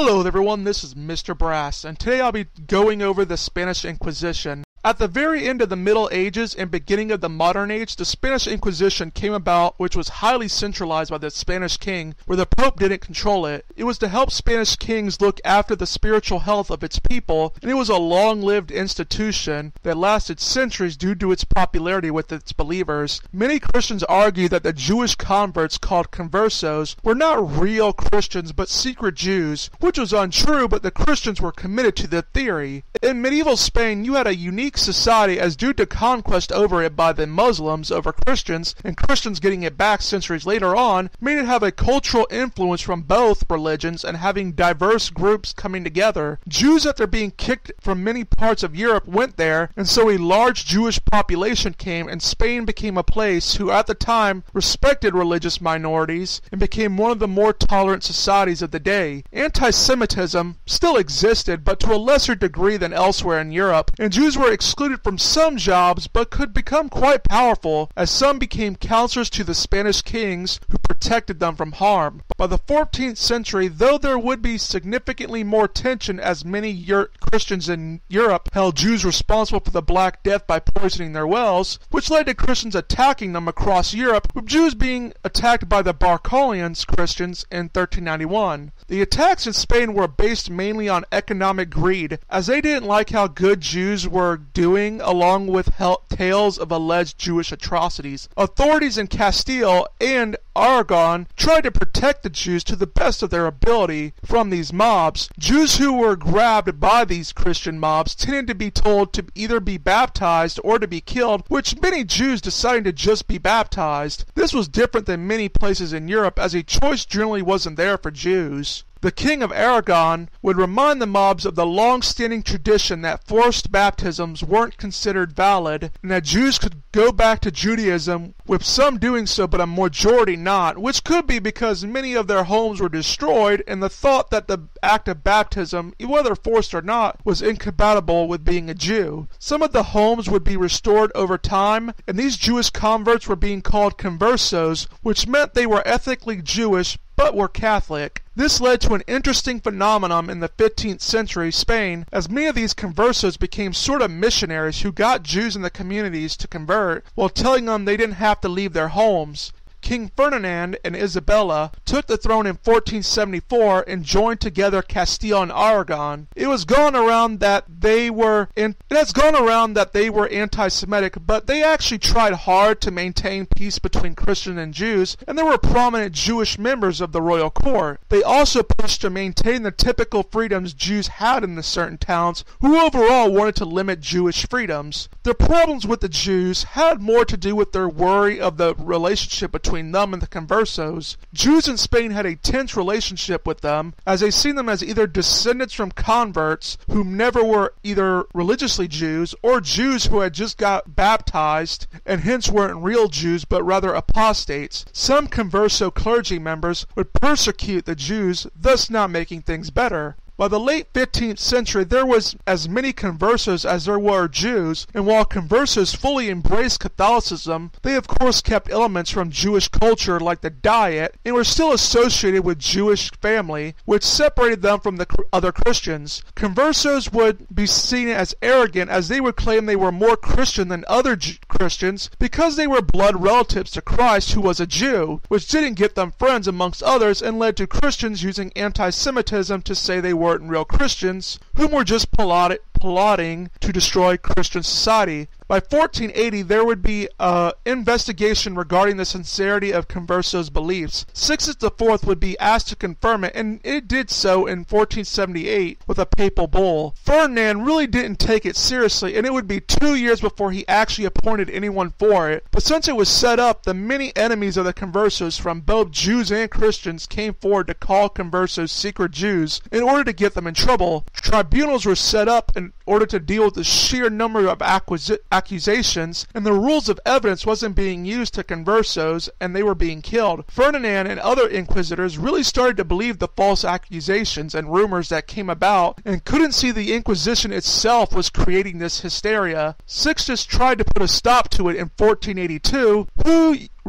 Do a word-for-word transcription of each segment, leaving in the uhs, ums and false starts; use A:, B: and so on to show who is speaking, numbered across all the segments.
A: Hello everyone, this is Mister Brass, and today I'll be going over the Spanish Inquisition. At the very end of the Middle Ages and beginning of the Modern Age, the Spanish Inquisition came about, which was highly centralized by the Spanish king, where the Pope didn't control it. It was to help Spanish kings look after the spiritual health of its people, and it was a long-lived institution that lasted centuries due to its popularity with its believers. Many Christians argue that the Jewish converts called conversos were not real Christians but secret Jews, which was untrue, but the Christians were committed to the theory. In medieval Spain, you had a unique society as due to conquest over it by the Muslims over Christians, and Christians getting it back centuries later on, made it have a cultural influence from both religions and having diverse groups coming together. Jews, after being kicked from many parts of Europe, went there, and so a large Jewish population came, and Spain became a place who at the time respected religious minorities and became one of the more tolerant societies of the day. Anti-Semitism still existed, but to a lesser degree than elsewhere in Europe, and Jews were excluded from some jobs but could become quite powerful, as some became counselors to the Spanish kings who protected them from harm. By the fourteenth century, though there would be significantly more tension as many Euro- Christians in Europe held Jews responsible for the Black Death by poisoning their wells, which led to Christians attacking them across Europe, with Jews being attacked by the Barcolians Christians in thirteen ninety-one. The attacks in Spain were based mainly on economic greed, as they didn't like how good Jews were doing, along with tales of alleged Jewish atrocities. Authorities in Castile and Aragon tried to protect the Jews to the best of their ability from these mobs. Jews who were grabbed by these Christian mobs tended to be told to either be baptized or to be killed, which many Jews decided to just be baptized. This was different than many places in Europe, as a choice generally wasn't there for Jews. The King of Aragon would remind the mobs of the long-standing tradition that forced baptisms weren't considered valid, and that Jews could go back to Judaism, with some doing so but a majority not, which could be because many of their homes were destroyed, and the thought that the act of baptism, whether forced or not, was incompatible with being a Jew. Some of the homes would be restored over time, and these Jewish converts were being called conversos, which meant they were ethnically Jewish but were Catholic. This led to an interesting phenomenon in the fifteenth century Spain, as many of these conversos became sort of missionaries who got Jews in the communities to convert, while telling them they didn't have to leave their homes. King Ferdinand and Isabella took the throne in fourteen seventy-four and joined together Castile and Aragon. It was gone around that they were in, it has gone around that they were anti-Semitic, but they actually tried hard to maintain peace between Christians and Jews, and there were prominent Jewish members of the royal court. They also pushed to maintain the typical freedoms Jews had in the certain towns, who overall wanted to limit Jewish freedoms. The problems with the Jews had more to do with their worry of the relationship between between them and the conversos. Jews in Spain had a tense relationship with them, as they seen them as either descendants from converts who never were either religiously Jews, or Jews who had just got baptized and hence weren't real Jews but rather apostates. Some converso clergy members would persecute the Jews, thus not making things better. By the late fifteenth century, there was as many conversos as there were Jews, and while conversos fully embraced Catholicism, they of course kept elements from Jewish culture like the diet, and were still associated with Jewish family, which separated them from the other Christians. Conversos would be seen as arrogant, as they would claim they were more Christian than other J- Christians because they were blood relatives to Christ, who was a Jew, which didn't get them friends amongst others, and led to Christians using anti-Semitism to say they were real Christians, whom were just plotted, plotting to destroy Christian society. By fourteen eighty, there would be an investigation regarding the sincerity of conversos' beliefs. Sixtus the Fourth would be asked to confirm it, and it did so in fourteen seventy-eight with a papal bull. Ferdinand really didn't take it seriously, and it would be two years before he actually appointed anyone for it. But since it was set up, the many enemies of the conversos from both Jews and Christians came forward to call conversos secret Jews in order to get them in trouble. Tribunals were set up in order to deal with the sheer number of acquisitions accusations, and the rules of evidence wasn't being used to conversos, and they were being killed. Ferdinand and other inquisitors really started to believe the false accusations and rumors that came about, and couldn't see the Inquisition itself was creating this hysteria. Sixtus tried to put a stop to it in fourteen eighty-two, who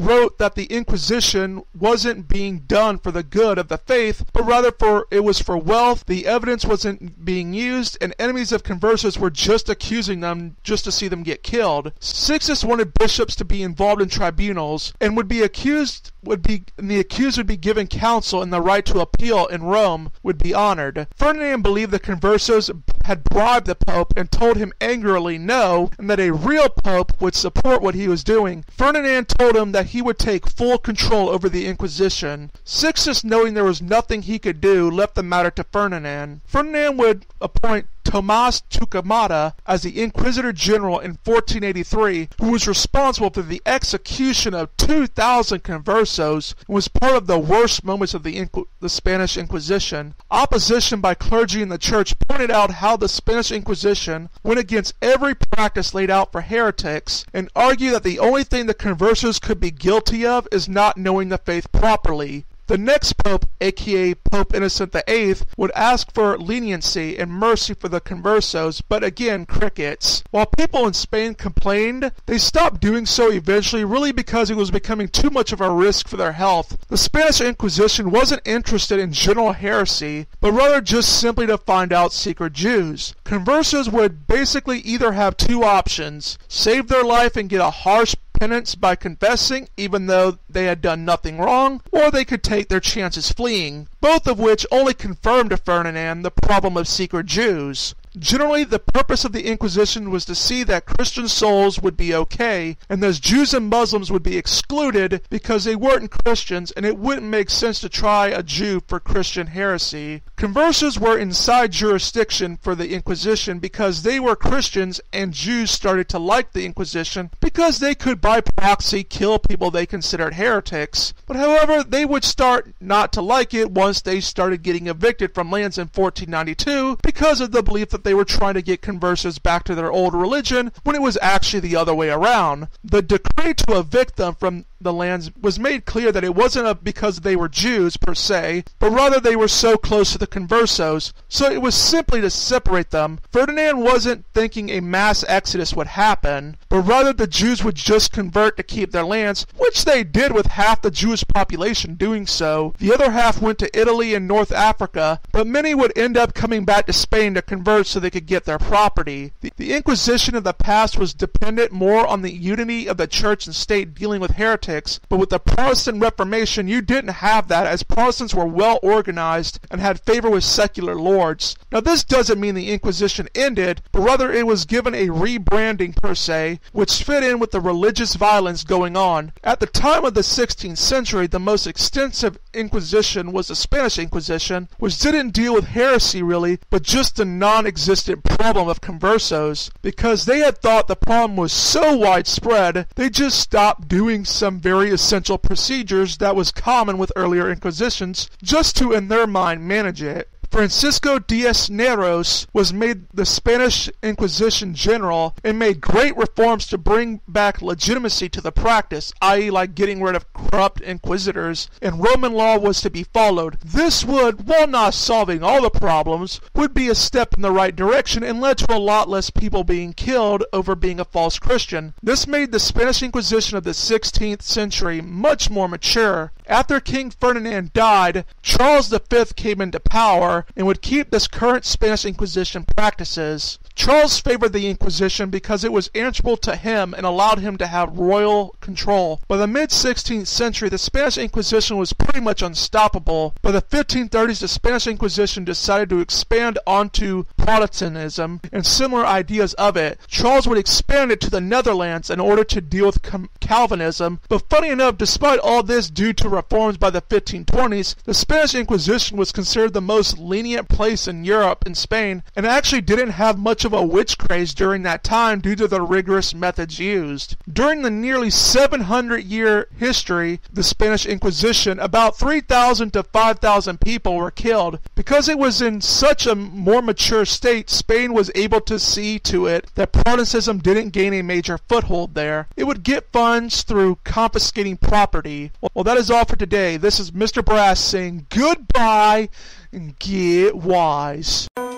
A: wrote that the Inquisition wasn't being done for the good of the faith, but rather for it was for wealth, the evidence wasn't being used, and enemies of conversos were just accusing them just to see them get killed. Sixtus wanted bishops to be involved in tribunals, and would be accused would be and the accused would be given counsel, and the right to appeal in Rome would be honored. Ferdinand believed the conversos had bribed the Pope and told him angrily no, and that a real Pope would support what he was doing. Ferdinand told him that he would take full control over the Inquisition. Sixtus, knowing there was nothing he could do, left the matter to Ferdinand. Ferdinand would appoint Tomas Torquemada as the Inquisitor General in fourteen eighty-three, who was responsible for the execution of two thousand conversos and was part of the worst moments of the, Inqu the Spanish Inquisition. Opposition by clergy in the church pointed out how the Spanish Inquisition went against every practice laid out for heretics, and argued that the only thing the conversos could be guilty of is not knowing the faith properly. The next pope, aka Pope Innocent the eighth, would ask for leniency and mercy for the conversos, but again, crickets. While people in Spain complained, they stopped doing so eventually, really because it was becoming too much of a risk for their health. The Spanish Inquisition wasn't interested in general heresy, but rather just simply to find out secret Jews. Conversos would basically either have two options: save their life and get a harsh penance by confessing, even though they had done nothing wrong, or they could take their chances fleeing, both of which only confirmed to Ferdinand the problem of secret Jews. Generally, the purpose of the Inquisition was to see that Christian souls would be okay, and thus Jews and Muslims would be excluded because they weren't Christians, and it wouldn't make sense to try a Jew for Christian heresy. Conversos were inside jurisdiction for the Inquisition because they were Christians, and Jews started to like the Inquisition because they could by proxy kill people they considered heretics. But however, they would start not to like it once they started getting evicted from lands in fourteen ninety-two because of the belief that they were trying to get conversos back to their old religion, when it was actually the other way around. The decree to evict them from the lands was made clear that it wasn't because they were Jews per se, but rather they were so close to the conversos, so it was simply to separate them. Ferdinand wasn't thinking a mass exodus would happen, but rather the Jews would just convert to keep their lands, which they did with half the Jewish population doing so. The other half went to Italy and North Africa, but many would end up coming back to Spain to convert so they could get their property. The, the Inquisition of the past was dependent more on the unity of the church and state dealing with heretics, but with the Protestant Reformation you didn't have that, as Protestants were well organized and had favor with secular lords. Now this doesn't mean the Inquisition ended, but rather it was given a rebranding per se, which fit in with the religious violence going on. At the time of the sixteenth century, the most extensive Inquisition was the Spanish Inquisition, which didn't deal with heresy really, but just the non-existent problem of conversos. Because they had thought the problem was so widespread, they just stopped doing some very essential procedures that was common with earlier Inquisitions, just to, in their mind, manage it. Francisco de Cisneros was made the Spanish Inquisition General and made great reforms to bring back legitimacy to the practice, that is like getting rid of corrupt inquisitors, and Roman law was to be followed. This would, while not solving all the problems, would be a step in the right direction and led to a lot less people being killed over being a false Christian. This made the Spanish Inquisition of the sixteenth century much more mature. After King Ferdinand died, Charles the fifth came into power and would keep this current Spanish Inquisition practices. Charles favored the Inquisition because it was answerable to him and allowed him to have royal control. By the mid-sixteenth century, the Spanish Inquisition was pretty much unstoppable. By the fifteen thirties, the Spanish Inquisition decided to expand onto Protestantism and similar ideas of it. Charles would expand it to the Netherlands in order to deal with Calvinism, but funny enough, despite all this due to reforms by the fifteen twenties, the Spanish Inquisition was considered the most lenient place in Europe and Spain, and actually didn't have much of a witch craze during that time due to the rigorous methods used. During the nearly seven hundred year history of the Spanish Inquisition, about three thousand to five thousand people were killed. Because it was in such a more mature state, Spain was able to see to it that Protestantism didn't gain a major foothold there. It would get funds through confiscating property. Well, that is all for today. This is Mister Brass saying goodbye and get wise.